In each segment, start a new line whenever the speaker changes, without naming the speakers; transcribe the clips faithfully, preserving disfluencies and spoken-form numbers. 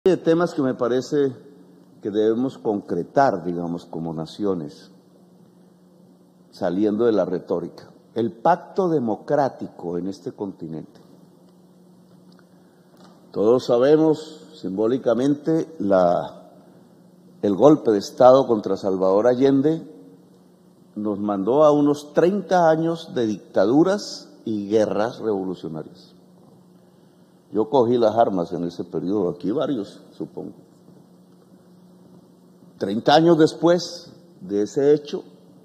De temas que me parece que debemos concretar, digamos, como naciones, saliendo de la retórica. El pacto democrático en este continente. Todos sabemos simbólicamente la, el golpe de Estado contra Salvador Allende nos mandó a unos treinta años de dictaduras y guerras revolucionarias. Yo cogí las armas en ese periodo, aquí varios, supongo. Treinta años después de ese hecho,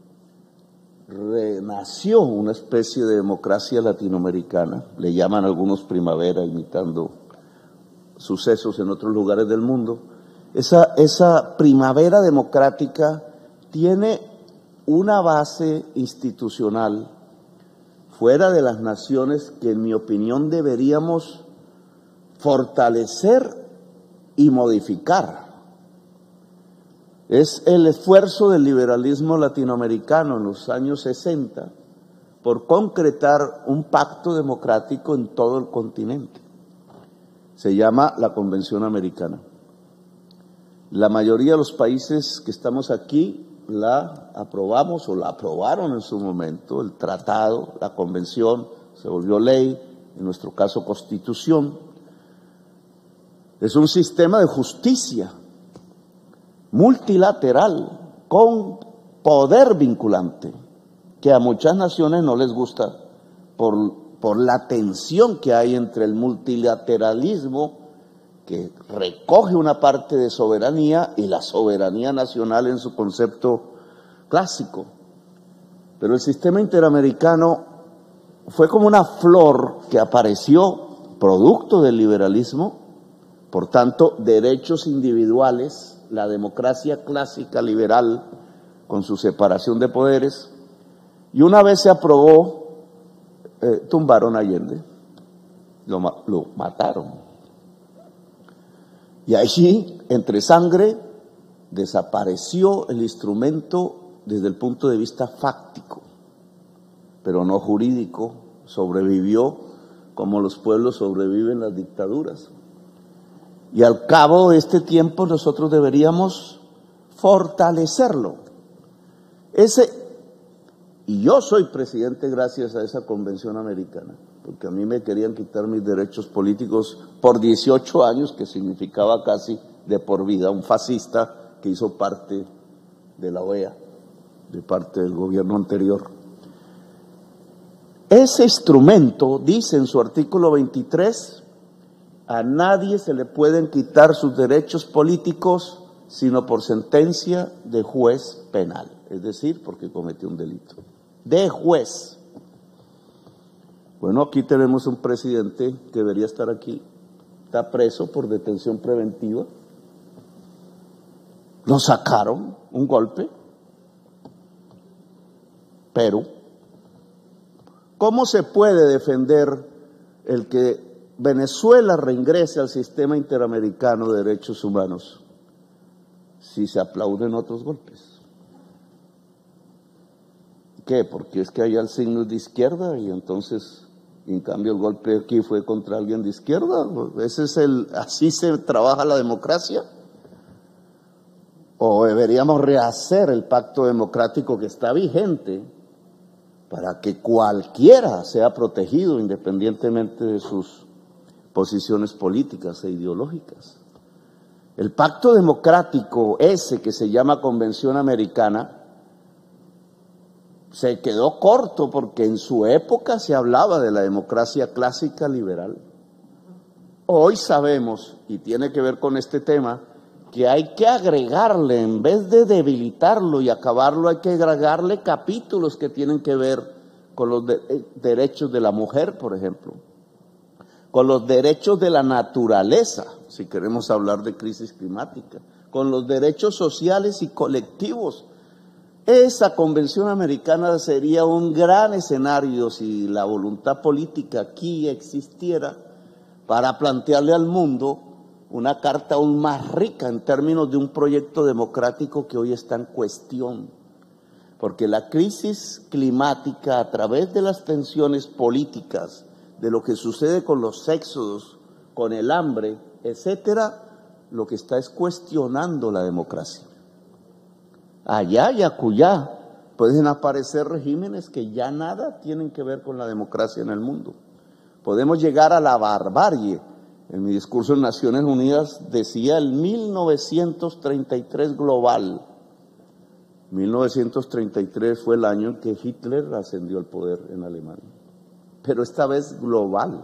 renació una especie de democracia latinoamericana, le llaman algunos primavera, imitando sucesos en otros lugares del mundo. Esa, esa primavera democrática tiene una base institucional fuera de las naciones que, en mi opinión, deberíamos fortalecer y modificar. Es el esfuerzo del liberalismo latinoamericano en los años sesenta por concretar un pacto democrático en todo el continente. Se llama la Convención Americana. La mayoría de los países que estamos aquí la aprobamos o la aprobaron en su momento, el tratado, la convención, se volvió ley, en nuestro caso constitución. Es un sistema de justicia multilateral con poder vinculante que a muchas naciones no les gusta por, por la tensión que hay entre el multilateralismo, que recoge una parte de soberanía, y la soberanía nacional en su concepto clásico. Pero el sistema interamericano fue como una flor que apareció producto del liberalismo. Por tanto, derechos individuales, la democracia clásica liberal con su separación de poderes, y una vez se aprobó, eh, tumbaron a Allende, lo, lo mataron. Y allí, entre sangre, desapareció el instrumento desde el punto de vista fáctico, pero no jurídico. Sobrevivió como los pueblos sobreviven las dictaduras. Y al cabo de este tiempo nosotros deberíamos fortalecerlo. Ese, y yo soy presidente gracias a esa convención americana, porque a mí me querían quitar mis derechos políticos por dieciocho años, que significaba casi de por vida, un fascista que hizo parte de la O E A, de parte del gobierno anterior. Ese instrumento dice en su artículo veintitrés, a nadie se le pueden quitar sus derechos políticos sino por sentencia de juez penal, es decir, porque cometió un delito. De juez. Bueno, aquí tenemos un presidente que debería estar aquí, está preso por detención preventiva. Lo sacaron, un golpe. Pero, ¿cómo se puede defender el que Venezuela reingrese al sistema interamericano de derechos humanos si se aplauden otros golpes? ¿Qué? Porque es que allá el signo es de izquierda y entonces, en cambio, el golpe aquí fue contra alguien de izquierda. ¿Ese es el, así se trabaja la democracia? ¿O deberíamos rehacer el pacto democrático que está vigente para que cualquiera sea protegido independientemente de sus posiciones políticas e ideológicas? El pacto democrático ese que se llama Convención Americana se quedó corto porque en su época se hablaba de la democracia clásica liberal. Hoy sabemos, y tiene que ver con este tema, que hay que agregarle, en vez de debilitarlo y acabarlo, hay que agregarle capítulos que tienen que ver con los de, derechos de la mujer, por ejemplo, con los derechos de la naturaleza, si queremos hablar de crisis climática, con los derechos sociales y colectivos. Esa convención americana sería un gran escenario si la voluntad política aquí existiera para plantearle al mundo una carta aún más rica en términos de un proyecto democrático que hoy está en cuestión. Porque la crisis climática, a través de las tensiones políticas, de lo que sucede con los éxodos, con el hambre, etcétera, lo que está es cuestionando la democracia. Allá y acullá pueden aparecer regímenes que ya nada tienen que ver con la democracia en el mundo. Podemos llegar a la barbarie. En mi discurso en Naciones Unidas decía el mil novecientos treinta y tres global. mil novecientos treinta y tres fue el año en que Hitler ascendió al poder en Alemania, pero esta vez global.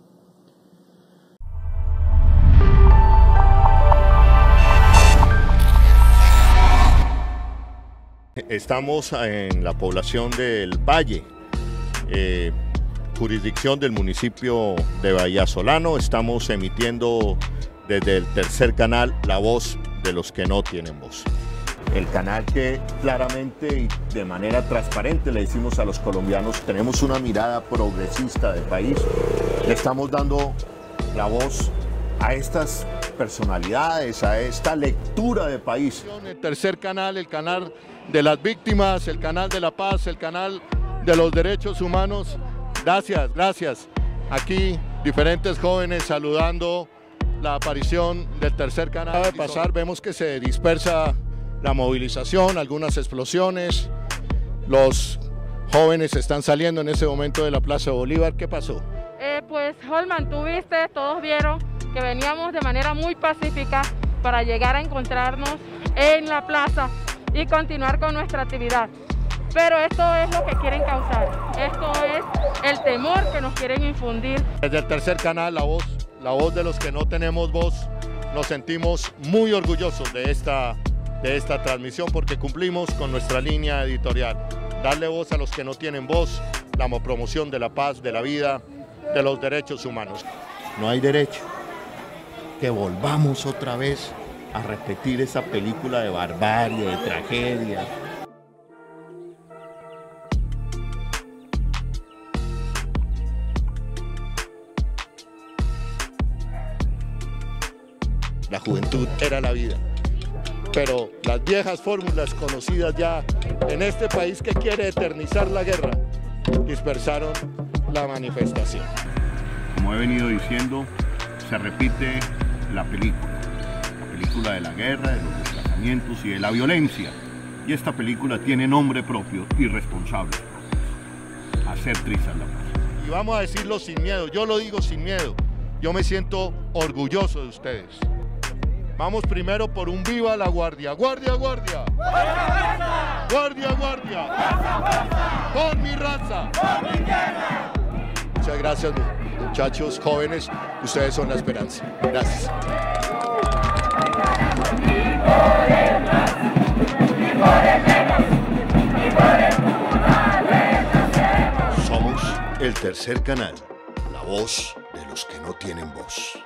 Estamos en la población del Valle, eh, jurisdicción del municipio de Vallasolano. Estamos emitiendo desde el tercer canal La Voz de los que no tienen voz. El canal que claramente y de manera transparente le decimos a los colombianos, tenemos una mirada progresista del país, le estamos dando la voz a estas personalidades, a esta lectura de país. El tercer canal, el canal de las víctimas, el canal de la paz, el canal de los derechos humanos. Gracias, gracias. Aquí diferentes jóvenes saludando la aparición del tercer canal. Acaba de pasar, vemos que se dispersa la movilización, algunas explosiones. Los jóvenes están saliendo en ese momento de la Plaza Bolívar. ¿Qué pasó?
Eh, pues, Holman, tú viste, todos vieron que veníamos de manera muy pacífica para llegar a encontrarnos en la plaza y continuar con nuestra actividad. Pero esto es lo que quieren causar, esto es el temor que nos quieren infundir.
Desde el tercer canal, La Voz, la voz de los que no tenemos voz, nos sentimos muy orgullosos de esta, de esta transmisión porque cumplimos con nuestra línea editorial. Darle voz a los que no tienen voz, la promoción de la paz, de la vida, de los derechos humanos. No hay derecho que volvamos otra vez a repetir esa película de barbarie, de tragedia. La juventud era la vida, pero las viejas fórmulas conocidas ya en este país que quiere eternizar la guerra, dispersaron la manifestación.
Como he venido diciendo, se repite la película, la película de la guerra, de los desplazamientos y de la violencia. Y esta película tiene nombre propio y responsables propios: hacer trizas la paz.
Y vamos a decirlo sin miedo, yo lo digo sin miedo, yo me siento orgulloso de ustedes. Vamos primero por un viva la guardia. ¡Guardia, guardia! ¡Guardia, guardia! ¡Guardia, guardia! ¡Por mi raza! ¡Por mi tierra! Muchas gracias, muchachos jóvenes. Ustedes son la esperanza. Gracias. Somos el tercer canal, la voz de los que no tienen voz.